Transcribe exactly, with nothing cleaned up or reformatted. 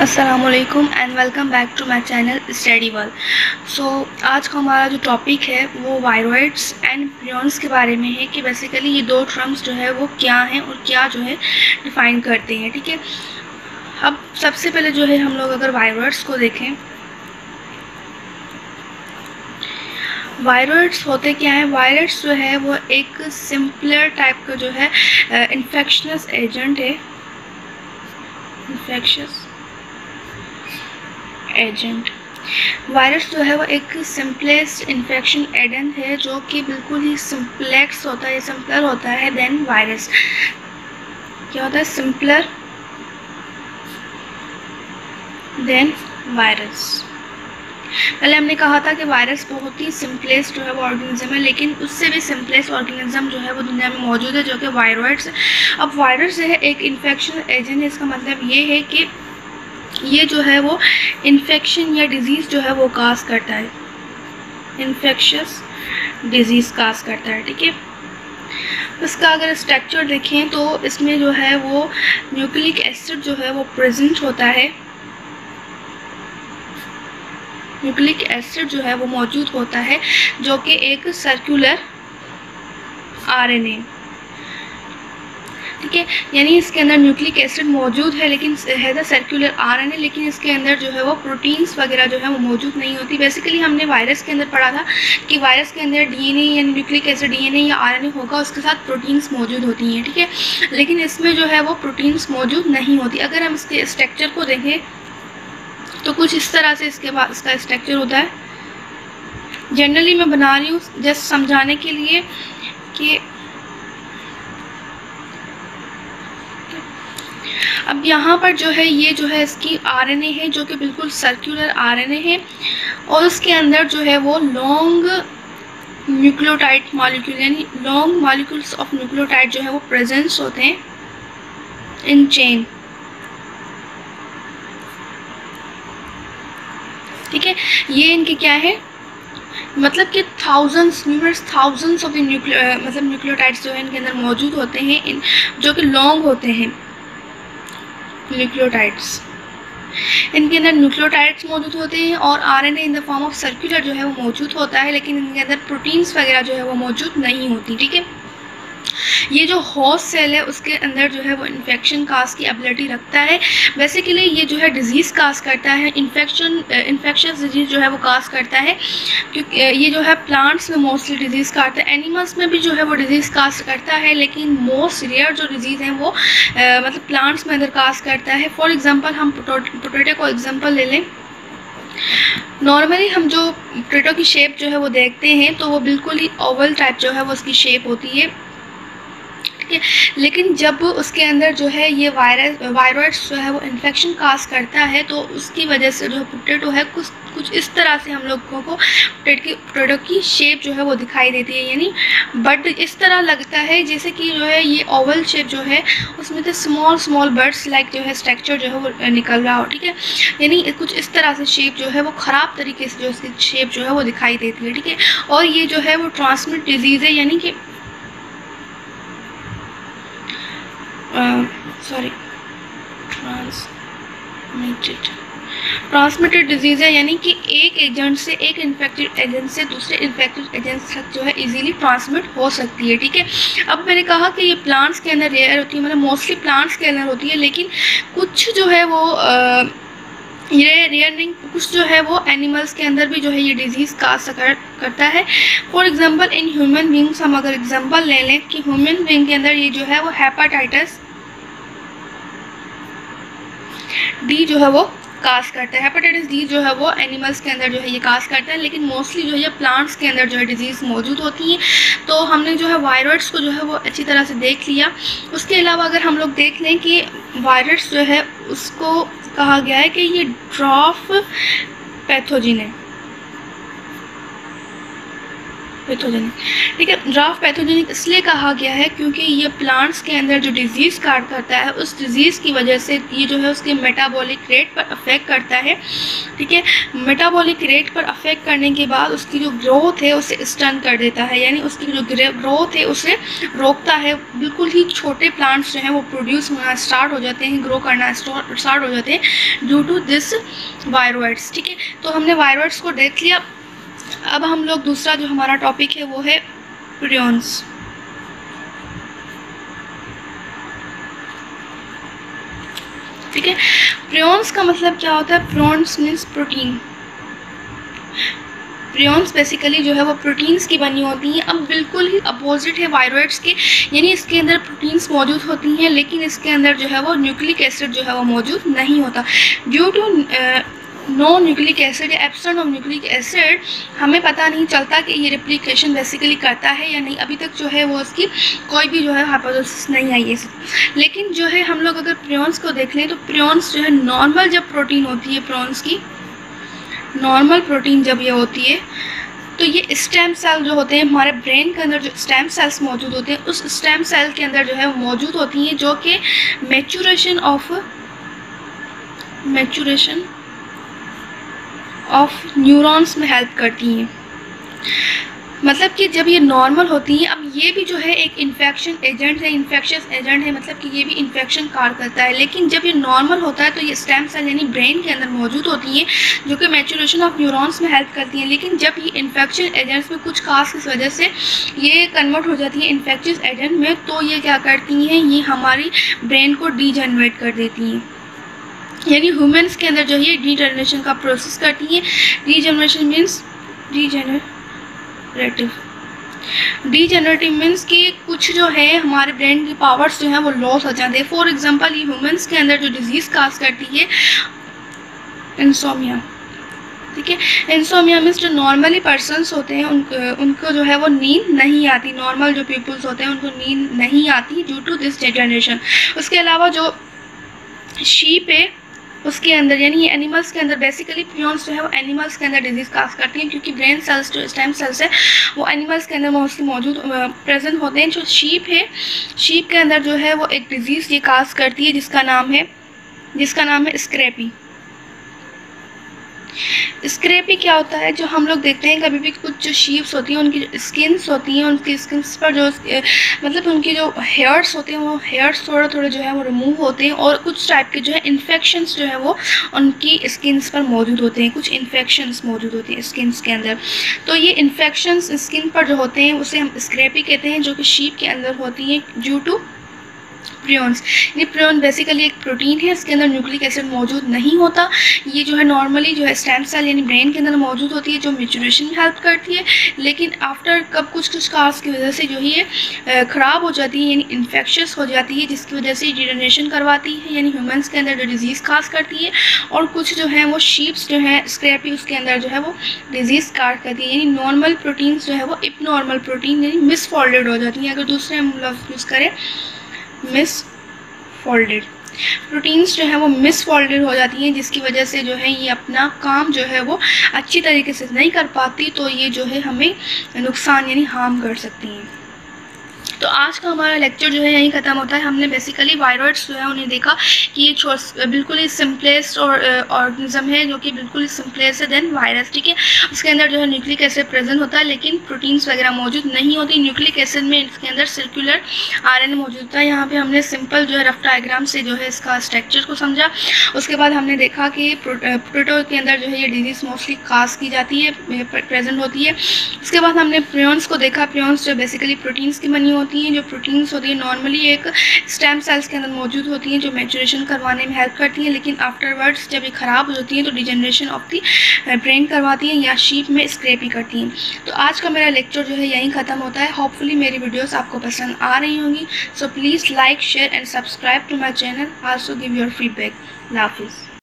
अस्सलामुअलैकुम and welcome back to my channel study world. So आज का हमारा जो टॉपिक है वो वायरॉइड्स एंड प्रियॉन्स के बारे में है कि बेसिकली ये दो टर्म्स जो है वो क्या हैं और क्या जो है डिफ़ाइन करते हैं। ठीक है, अब सबसे पहले जो है हम लोग अगर वायरॉइड्स को देखें, वायरॉइड्स होते क्या है। वायरॉइड्स जो है वो एक सिंपलर टाइप का जो है इन्फेक्शनस एजेंट है, इन्फेक्शस एजेंट। वायरस जो है वो एक सिंपलेस्ट इन्फेक्शन एजेंट है जो कि बिल्कुल ही सिंपलेक्स होता है, सिंपलर होता है देन वायरस। क्या होता है? Simpler than virus. पहले हमने कहा था कि वायरस बहुत ही सिंपलेस्ट जो है वो ऑर्गेनिज्म है, लेकिन उससे भी सिंपलेस्ट ऑर्गेनिज्म जो है वो दुनिया में मौजूद है जो कि वायरॉइड्स है। अब वायरस जो है एक इन्फेक्शन एजेंट है, इसका मतलब ये है कि ये जो है वो इन्फेक्शन या डिजीज़ जो है वो काज करता है, इन्फेक्शस डिजीज़ काज करता है। ठीक है, इसका अगर स्ट्रक्चर देखें तो इसमें जो है वो न्यूक्लिक एसिड जो है वो प्रेजेंट होता है, न्यूक्लिक एसिड जो है वो मौजूद होता है जो कि एक सर्कुलर आरएनए। ठीक है, यानी इसके अंदर न्यूक्लिक एसिड मौजूद है लेकिन है द सर्कुलर आरएनए, लेकिन इसके अंदर जो है वो प्रोटीन्स वगैरह जो है वो मौजूद नहीं होती। बेसिकली हमने वायरस के अंदर पढ़ा था कि वायरस के अंदर डीएनए या न्यूक्लिक एसिड डीएनए या आरएनए होगा, उसके साथ प्रोटीन्स मौजूद होती हैं। ठीक है, लेकिन इसमें जो है वो प्रोटीन्स मौजूद नहीं होती। अगर हम इसके स्ट्रक्चर को देखें तो कुछ इस तरह से इसके बाद इसका स्ट्रक्चर होता है। जनरली मैं बना रही हूँ जस्ट समझाने के लिए कि अब यहाँ पर जो है ये जो है इसकी आरएनए है जो कि बिल्कुल सर्कुलर आरएनए है और उसके अंदर जो है वो लॉन्ग न्यूक्लियोटाइड मॉलिक्यूल यानी लॉन्ग मॉलिक्यूल्स ऑफ न्यूक्लियोटाइड जो है वो प्रेजेंस होते हैं इन चेन। ठीक है, ये इनके क्या है, मतलब कि thousands numerous thousands of the nucleo मतलब न्यूक्लियोटाइड्स जो है इनके अंदर मौजूद होते हैं, इन जो कि लॉन्ग होते हैं न्यूक्लियोटाइड्स। इनके अंदर न्यूक्लियोटाइड्स मौजूद होते हैं और RNA in the form of circular जो है वो मौजूद होता है, लेकिन इनके अंदर प्रोटीन्स वगैरह जो है वो मौजूद नहीं होती। ठीक है, ये जो होस्ट सेल है उसके अंदर जो है वो इन्फेक्शन काज की एबिलिटी रखता है। बेसिकली ये जो है डिजीज़ काज करता है, इन्फेक्शन इन्फेक्शस डिजीज़ जो है वो काज करता है, क्योंकि ये जो है प्लांट्स में मोस्टली डिजीज़ काटता है, एनिमल्स में भी जो है वो डिजीज़ काज करता है, लेकिन मोस्ट रेयर जो डिजीज़ हैं वो आ, मतलब प्लांट्स में अंदर काज करता है। फॉर एग्ज़ाम्पल हम पोटैटो को एग्जाम्पल ले लें। नॉर्मली हम जो पोटैटो की शेप जो है वो देखते हैं तो वो बिल्कुल ही ओवल टाइप जो है वो उसकी शेप होती है। लेकिन जब उसके अंदर जो है ये वायरस वायरॉइड्स जो है वो इन्फेक्शन काज करता है तो उसकी वजह से जो पोटैटो है कुछ कुछ इस तरह से हम लोगों को पोटैटो की शेप जो है वो दिखाई देती है, यानी बट इस तरह लगता है जैसे कि जो है ये ओवल शेप जो है उसमें से स्मॉल स्मॉल बर्ड्स लाइक जो है स्ट्रक्चर जो है वो निकल रहा हो। ठीक है, यानी कुछ इस तरह से शेप जो है वो ख़राब तरीके से जो इसकी शेप जो है वो दिखाई देती है। ठीक है, और ये जो है वो ट्रांसमिट डिजीज़ है, यानी कि सॉरी ट्रांसमिटेड ट्रांसमिटेड डिजीज़ है, यानी कि एक एजेंट से एक इन्फेक्टेड एजेंट से दूसरे इन्फेक्टेड एजेंट तक जो है इजीली ट्रांसमिट हो सकती है। ठीक है, अब मैंने कहा कि ये प्लांट्स के अंदर रेयर होती है, मतलब मोस्टली प्लांट्स के अंदर होती है, लेकिन कुछ जो है वो आ, ये रेयर नहीं, कुछ जो है वो एनिमल्स के अंदर भी जो है ये डिजीज़ काज करता है। For example in human beings हम अगर एग्जांपल ले लें कि ह्यूमन बींग के अंदर ये जो है वो हेपाटाइटिस डी जो है वो काज करता है। हेपेटाइटिस डी जो है वो एनिमल्स के अंदर जो है ये काज करता है, लेकिन मोस्टली जो है प्लांट्स के अंदर जो है डिजीज़ मौजूद होती है। तो हमने जो है वायरॉइड्स को जो है वो अच्छी तरह से देख लिया। उसके अलावा अगर हम लोग देख लें कि वायरस जो है उसको कहा गया है कि ये ड्रॉफ पैथोजिन है। पैथोजेनिक, ठीक है। ड्राफ्ट पैथोजेनिक इसलिए कहा गया है क्योंकि ये प्लांट्स के अंदर जो डिजीज़ कार्ड करता है उस डिज़ीज़ की वजह से ये जो है उसके मेटाबॉलिक रेट पर अफेक्ट करता है, ठीक है। मेटाबॉलिक रेट पर अफेक्ट करने के बाद उसकी जो ग्रोथ है उसे स्टन कर देता है, यानी उसकी जो ग्रोथ है उसे रोकता है। बिल्कुल ही छोटे प्लांट्स जो हैं वो प्रोड्यूस होना स्टार्ट हो जाते हैं, ग्रो करना स्टार्ट हो जाते हैं ड्यू टू दिस वायरोइड्स, ठीक है। तो हमने वायरोइड्स को देख लिया। अब हम लोग दूसरा जो हमारा टॉपिक है वो है प्रियॉन्स। ठीक है, प्रियॉन्स का मतलब क्या होता है? Prions means protein. Prions basically जो है वो प्रोटीन्स की बनी होती हैं। अब बिल्कुल ही अपोजिट है वायरोइड्स के, यानी इसके अंदर प्रोटीन्स मौजूद होती हैं लेकिन इसके अंदर जो है वो न्यूक्लिक एसिड जो है वो मौजूद नहीं होता। Due to no nucleic acid या एब्सेंट ऑफ न्यूक्लिक एसिड हमें पता नहीं चलता कि ये रेप्लिकेशन बेसिकली करता है या नहीं। अभी तक जो है वो इसकी कोई भी जो है हाइपोथेसिस नहीं आई है। लेकिन जो है हम लोग अगर प्रियॉन्स को देख लें तो प्रियॉन्स जो है नॉर्मल जब प्रोटीन होती है, प्रियॉन्स की नॉर्मल प्रोटीन जब ये होती है तो ये स्टेम सेल जो होते हैं हमारे ब्रेन के अंदर, जो स्टेम सेल्स मौजूद होते हैं उस स्टेम सेल के अंदर जो है वो मौजूद होती हैं, जो कि maturation of maturation of neurons में हेल्प करती हैं। मतलब कि जब ये नॉर्मल होती हैं, अब ये भी जो है एक इन्फेक्शन एजेंट है, इन्फेक्शियस एजेंट है, मतलब कि ये भी इन्फेक्शन कार करता है। लेकिन जब ये नॉर्मल होता है तो ये स्टेम सेल यानी ब्रेन के अंदर मौजूद होती हैं जो कि मैच्योरेशन ऑफ न्यूरॉन्स में हेल्प करती हैं। लेकिन जब ये इन्फेक्शन एजेंट्स में कुछ खास इस वजह से ये कन्वर्ट हो जाती है इन्फेक्शियस एजेंट में, तो ये क्या करती हैं, ये हमारी ब्रेन को डीजेनरेट कर देती हैं। यानी ह्यूमन्स के अंदर जो है डीजनरेशन का प्रोसेस करती हैं। Degeneration means degenerative degenerative means कि कुछ जो है हमारे ब्रेन की पावर्स जो हैं वो लॉस हो जाते हैं। फॉर एग्जांपल ये ह्यूमन्स के अंदर जो डिजीज़ काज करती है इंसोमिया, ठीक है। इंसोमिया मीन्स जो नॉर्मली पर्सन्स होते हैं उन, उनको जो है वो नींद नहीं आती। नॉर्मल जो पीपल्स होते हैं उनको नींद नहीं आती ड्यू टू दिस डिजेनरेशन। उसके अलावा जो शीप है उसके अंदर, यानी ये एनिमल्स के अंदर बेसिकली प्रियॉन्स जो है वो एनिमल्स के अंदर डिजीज़ काज करती हैं क्योंकि ब्रेन सेल्स जो स्टेम सेल्स है वो एनिमल्स के अंदर मोस्टली मौजूद प्रेजेंट होते हैं। जो शीप है, शीप के अंदर जो है वो एक डिजीज़ ये काज करती है जिसका नाम है जिसका नाम है स्क्रैपी। स्क्रैपी क्या होता है? जो हम लोग देखते हैं कभी भी कुछ जो शीप्स होती हैं उनकी जो स्किन्स होती हैं, उनकी स्किन्स पर जो मतलब उनकी जो हेयर्स होते हैं वो हेयर्स थोड़े थोड़े जो है वो रिमूव होते हैं और कुछ टाइप के जो है इन्फेक्शंस जो है वो उनकी स्किन्स पर मौजूद होते हैं। कुछ इन्फेक्शंस मौजूद होते हैं स्किन्स के अंदर। तो ये इन्फेक्शंस स्किन पर जो होते हैं उसे हम स्क्रैपी कहते हैं, जो कि शीप के अंदर होती हैं ड्यू टू प्रियॉन्स। ये प्रियॉन बेसिकली एक प्रोटीन है, इसके अंदर न्यूक्लिक एसिड मौजूद नहीं होता। ये जो है नॉर्मली जो है स्टेम सेल यानी ब्रेन के अंदर मौजूद होती है जो मैच्योरेशन में हेल्प करती है। लेकिन आफ्टर कब कुछ कुछ काज की वजह से जो है ये ख़राब हो जाती है यानी इन्फेक्शियस हो जाती है, जिसकी वजह से डिजेनरेशन करवाती है यानी ह्यूमन्स के अंदर जो डिजीज़ काज करती है। और कुछ जो है वो शीप्स जो है स्क्रैपी उसके अंदर जो है वो डिजीज़ काज करती है यानी नॉर्मल प्रोटीन्स जो है वो इबनॉर्मल प्रोटीन यानी मिसफोल्डेड हो जाती हैं। अगर दूसरे हम लफ्ज़ यूज़ करें मिस फोल्डेड, प्रोटीन्स जो है वो मिस फोल्डेड हो जाती हैं जिसकी वजह से जो है ये अपना काम जो है वो अच्छी तरीके से नहीं कर पाती, तो ये जो है हमें नुकसान यानी हार्म कर सकती हैं। तो आज का हमारा लेक्चर जो है यहीं ख़त्म होता है। हमने बेसिकली वायरॉइड्स जो है उन्हें देखा कि ये बिल्कुल ही सिंपलेस्ट और ऑर्गेनिज्म है जो कि बिल्कुल ही सिंपलेस्ट है देन वायरस, ठीक है। उसके अंदर जो है न्यूक्लिक एसिड प्रेजेंट होता है लेकिन प्रोटीन्स वगैरह मौजूद नहीं होती। न्यूक्लिक एसिड में इसके अंदर सर्कुलर आरएनए मौजूद होता है। यहाँ पे हमने सिंपल जो है रफ डायग्राम से जो है इसका स्ट्रक्चर को समझा। उसके बाद हमने देखा कि पोटैटो के अंदर जो है ये डिजीज़ मोस्टली काज की जाती है, प्रेजेंट होती है। उसके बाद हमने प्रियॉन्स को देखा। प्रियॉन्स जो बेसिकली प्रोटीन्स की बनी होती हैं। जो प्रोटीन्स होती है नॉर्मली एक स्टेम सेल्स के अंदर मौजूद होती हैं जो मैच्योरेशन करवाने में हेल्प करती हैं, लेकिन आफ्टरवर्ड्स जब ये ख़राब हो जाती हैं तो डिजेनरेशन ऑफ दी ब्रेन करवाती हैं या शीप में स्क्रैपी करती हैं। तो आज का मेरा लेक्चर जो है यहीं ख़त्म होता है। होपफुली मेरी वीडियोस आपको पसंद आ रही होंगी। So please like share and subscribe to my channel. Also give your feedback. अल्लाह हाफिज़।